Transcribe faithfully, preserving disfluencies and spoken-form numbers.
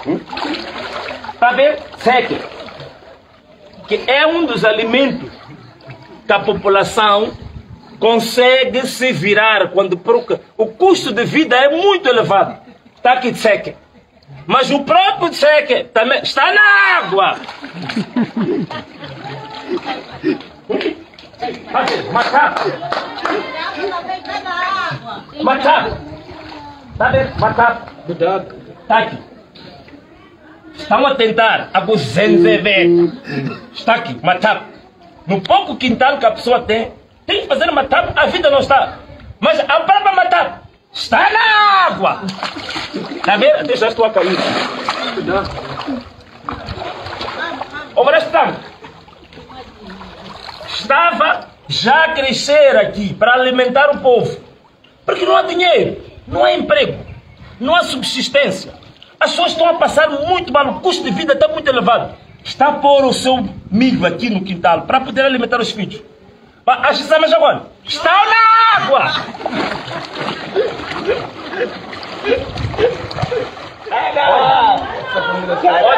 Está a ver? Seca. Que é um dos alimentos que a população consegue se virar quando procura. O custo de vida é muito elevado. Está aqui de seca. Mas o próprio de seca também está na água. Matar. Matar. Está vendo? Matar. Está aqui. Estão a tentar abusenzever. Está aqui, matar. No pouco quintal que a pessoa tem, tem que fazer matar, a vida não está. Mas a própria matar está na água. Está vendo? Até já estou a cair. Agora estamos. Estava já a crescer aqui para alimentar o povo. Porque não há dinheiro, não há emprego, não há subsistência. As pessoas estão a passar muito mal, o custo de vida está muito elevado. Está a pôr o seu milho aqui no quintal para poder alimentar os filhos. As exames agora estão na água. Olha,